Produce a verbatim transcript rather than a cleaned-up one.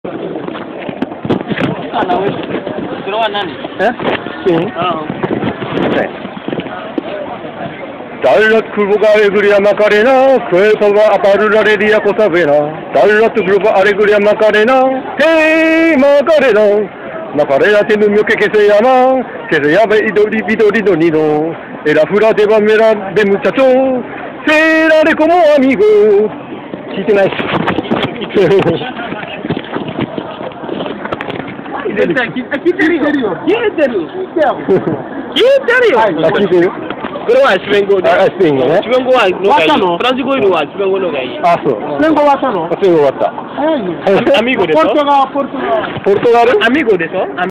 Eh? Sim. Ah. Dalat kurbuga alegria Macarena, Kuelpova aparula redia Cosavena, Dalat grupo alegria Macarena, hey Macarena, Macarena tiene un mio que se llama, que se llama Idori Vidori Donido, era fura de bamera de muchacho, será de como amigo. Chiste nice. Aqui serio. Aqui serio. Aqui serio. Aqui serio. Kuro wa Chibengo. Ah, Chibengoね。 Chibengo wa no kai. Francisco iru wa Chibengo no kai. Ah,そう。 Chibengo wa ta no? Chibengo 終わった。 Amigo de so? Portugal, Portugal. Portugal? Amigo de so?